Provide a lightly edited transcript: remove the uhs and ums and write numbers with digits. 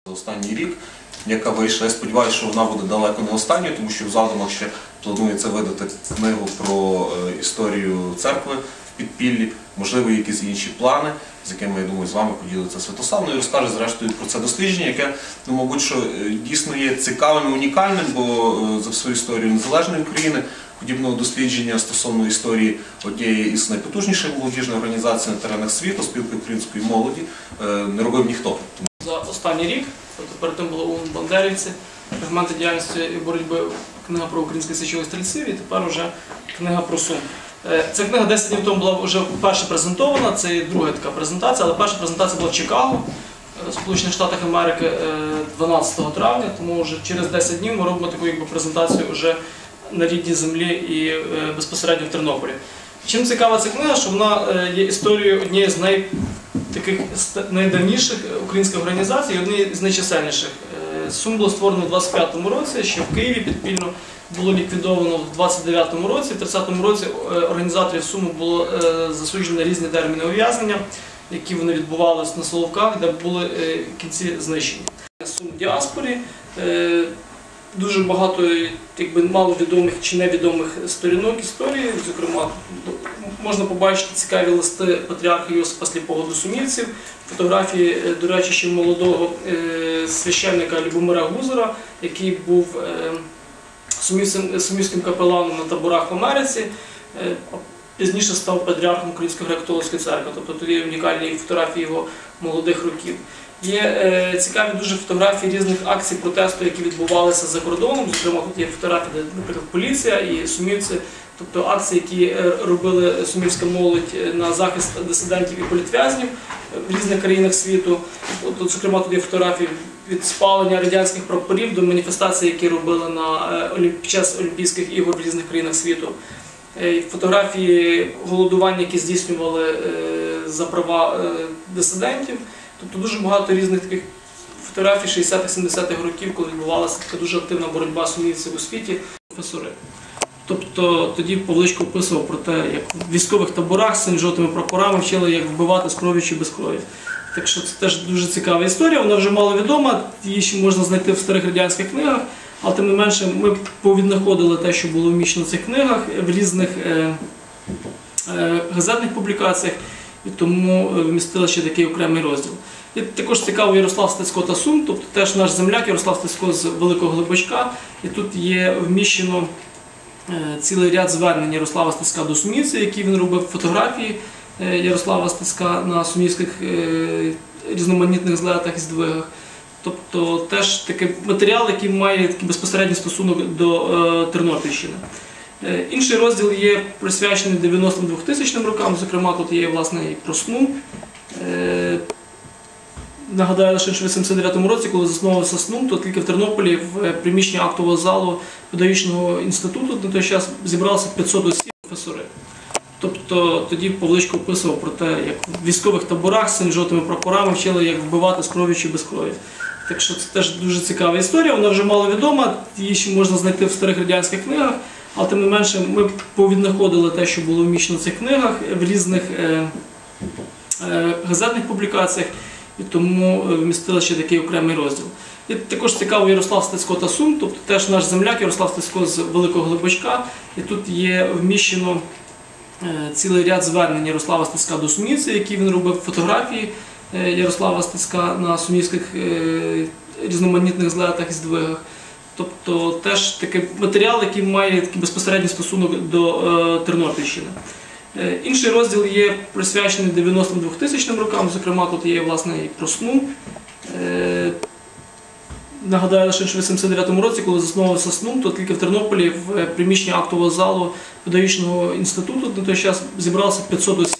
Останній рік, яка вийшла, я сподіваюся, що вона буде далеко не останньою, тому що в задумах ще планується видати книгу про історію церкви в підпіллі, можливо, якісь інші плани, з якими, я думаю, з вами поділиться Святослав, і розкаже, зрештою, про це дослідження, яке, мабуть, що дійсно є цікавим і унікальним, бо за всю історію незалежної України подібного дослідження стосовно історії однієї із найпотужніших молодіжних організацій на теренах світу, спілки української молоді, не робив ніхто. За останній рік, тобто перед тим було ОУН «Бандерівці», фрагменти діяльності і боротьби, книга про українських січових стрільців, і тепер вже книга про Сум. Ця книга 10 днів тому була вже вперше презентована, це є друга така презентація, але перша презентація була в Чикаго, в Сполучених Штатах Америки 12 травня, тому вже через 10 днів ми робимо таку презентацію вже на рідній землі і безпосередньо в Тернополі. Чим цікава ця книга, що вона є історією однієї з найдавніших українських організацій і однієї з найчисельніших. Сум було створено в 25-му році, ще в Києві підпільно було ліквідовано в 29-му році. В 30-му році організаторів Суму було засуджено на різні терміни ув'язнення, які вони відбувалися на Соловках, де були в кінці знищені. Сум в діаспорі. Дуже багато маловідомих чи невідомих сторінок історії, зокрема, можна побачити цікаві листи патріарха Йосипа Сліпого до сумівців, фотографії, до речі, ще молодого священника Любомира Гузера, який був сумівським капеланом на таборах в Америці, а пізніше став патріархом Української греко-католицької церкви, тобто тут є унікальні фотографії його молодих років. Є цікаві дуже фотографії різних акцій протесту, які відбувалися за кордоном. Зокрема, тут є фотографії, де, наприклад, поліція і сумівці, тобто акції, які робили сумівська молодь на захист дисидентів і політв'язнів в різних країнах світу. Тут, зокрема, тут є фотографії від спалення радянських прапорів до маніфестацій, які робили під час Олімпійських ігор в різних країнах світу. Фотографії голодування, які здійснювали за права дисидентів. Тобто дуже багато різних таких фотографій 60-70-х років, коли відбувалася така дуже активна боротьба сумівців у світі, професори. Тобто тоді Павличко описував про те, як в військових таборах з синьо-жовтими прапорами вчили, як вбивати з кров'ю чи без крові. Так що це теж дуже цікава історія, вона вже маловідома, її ще можна знайти в старих радянських книгах, але тим не менше ми повіднаходили те, що було вміщено в цих книгах, в різних газетних публікаціях, і тому вмістили ще такий окремий розділ. І також цікаво Ярослав Стецько та Сум, тобто теж наш земляк Ярослав Стецько з Великого Глибочка, і тут є вміщено цілий ряд звернень Ярослава Стецька до сумівців, які він робив, фотографії Ярослава Стецька на сумівських різноманітних злетах і здвигах. Тобто теж такий матеріал, який має такий безпосередній стосунок до Тернопільщини. Інший розділ є присвячений 90-2000 рокам, зокрема тут є власне і про Сум. Нагадаю, що в 1989 році, коли заснувався СНУМ, то тільки в Тернополі в приміщенні актового залу педагогічного інституту на той час зібралося 500 осіб професори. Тобто тоді Павличко описував про те, як в військових таборах з синьо-жовтими прапорами вчили, як вбивати з кров'ю чи без крові. Так що це теж дуже цікава історія, вона вже маловідома, її ще можна знайти в старих радянських книгах, але тим не менше ми повіднаходили те, що було вміщено в цих книгах, в різних газетних публікаціях, і тому вмістили ще такий окремий розділ. І також цікаво Ярослав Стецько та Сум, тобто теж наш земляк Ярослав Стецько з Великого Глибочка, і тут є вміщено цілий ряд звернень Ярослава Стецька до сумівців, які він робив, фотографії Ярослава Стецька на сумівських різноманітних злетах і здвигах. Тобто теж такий матеріал, який має такий безпосередній стосунок до Тернопільщини. Інший розділ є присвячений 90-2000 рокам, зокрема тут є власне і про Сум. Нагадаю, що в 1989 році, коли заснувався СНУМ, то тільки в Тернополі в приміщенні актового залу педагогічного інституту на той час зібралося 500 осіб.